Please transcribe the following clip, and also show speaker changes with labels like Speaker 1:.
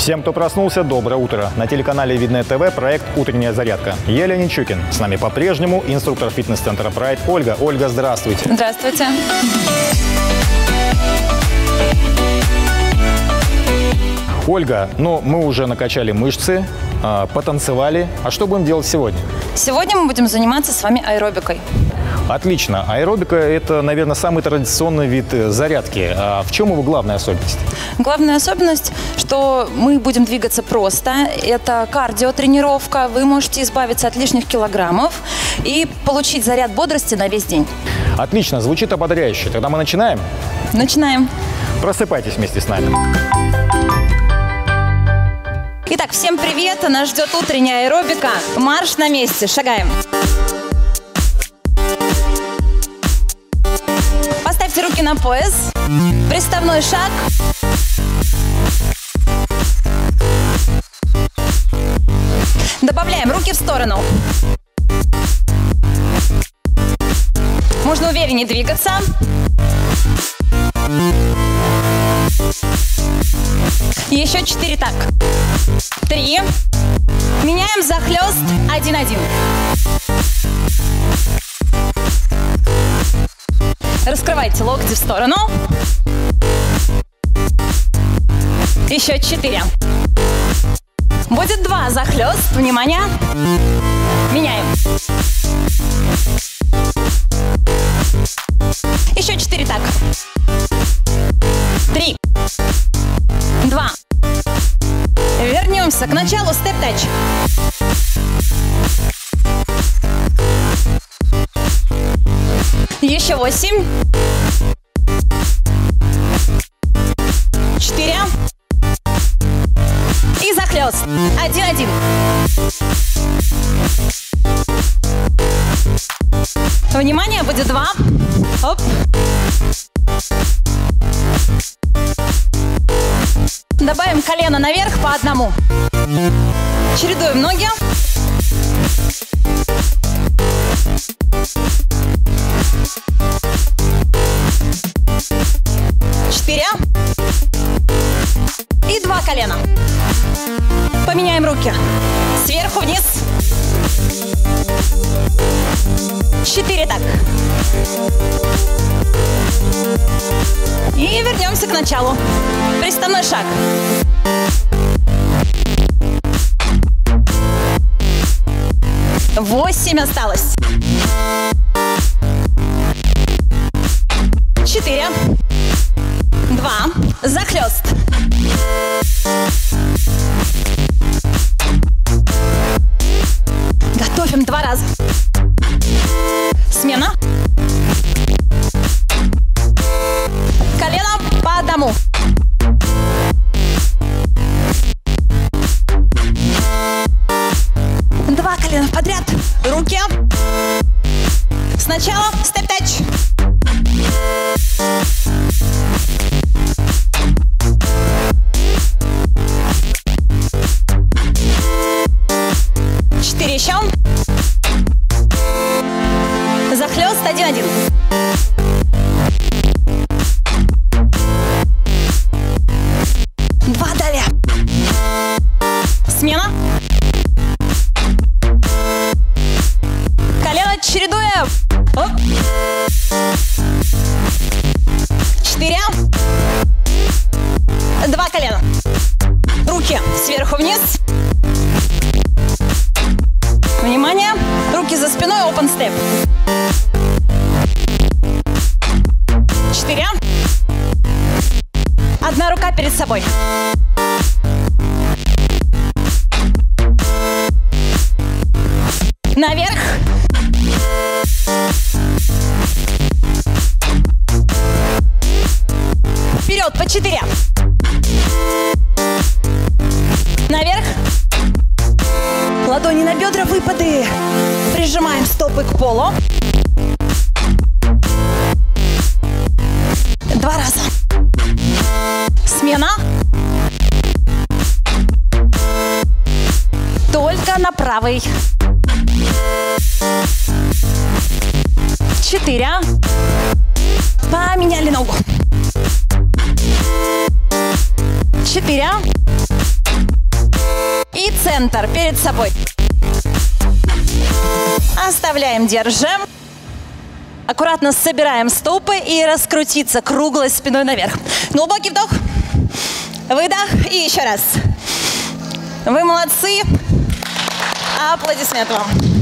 Speaker 1: Всем, кто проснулся, доброе утро. На телеканале Видное ТВ проект «Утренняя зарядка». Я Леонид Чукин. С нами по-прежнему инструктор фитнес-центра Pride Ольга. Ольга, здравствуйте.
Speaker 2: Здравствуйте.
Speaker 1: Ольга, мы уже накачали мышцы, потанцевали. А что будем делать сегодня?
Speaker 2: Сегодня мы будем заниматься с вами аэробикой.
Speaker 1: Отлично. Аэробика – это, наверное, самый традиционный вид зарядки. А в чем его главная особенность?
Speaker 2: Главная особенность, что мы будем двигаться просто. Это кардиотренировка. Вы можете избавиться от лишних килограммов и получить заряд бодрости на весь день.
Speaker 1: Отлично. Звучит ободряюще. Тогда мы начинаем?
Speaker 2: Начинаем.
Speaker 1: Просыпайтесь вместе с нами.
Speaker 2: Итак, всем привет! Нас ждет утренняя аэробика. Марш на месте. Шагаем. Поставьте руки на пояс. Приставной шаг. Добавляем руки в сторону. Можно увереннее двигаться. Еще 4 так. 3. Меняем захлест. 1-1. Раскрывайте локти в сторону. Еще 4. Будет 2 захлест. Внимание. Меняем. Еще 4 так. 3. 2. Вернемся к началу. Степ-тач. Еще 8. 4. И захлест. 1-1. Внимание, будет 2. Оп. Добавим колено наверх по одному. Чередуем ноги. Четыре. И 2 колена. Поменяем руки. Сверху вниз. 4 так. И вернемся к началу. Приставной шаг. Восемь осталось. 4. 2. Захлест. Готовим 2 раза. Смена. Колено по одному. Два колена подряд. Руки. Сначала степ-тач. Четыре еще. Захлест. 1-1. Два далее. Смена. Колено чередуем. Оп. 4. 2 колена. Руки сверху вниз. Внимание. Руки за спиной. Open step. 4. Одна рука перед собой. Наверх. Вперед по 4. Наверх. Ладони на бедра, выпады. Прижимаем стопы к полу. 2 раза. Смена. Только на правый. 4. Поменяли ногу. 4. И центр перед собой. Оставляем, держим. Аккуратно собираем стопы и раскрутиться круглой спиной наверх. Глубокий вдох, выдох и еще раз. Вы молодцы. Аплодисменты вам.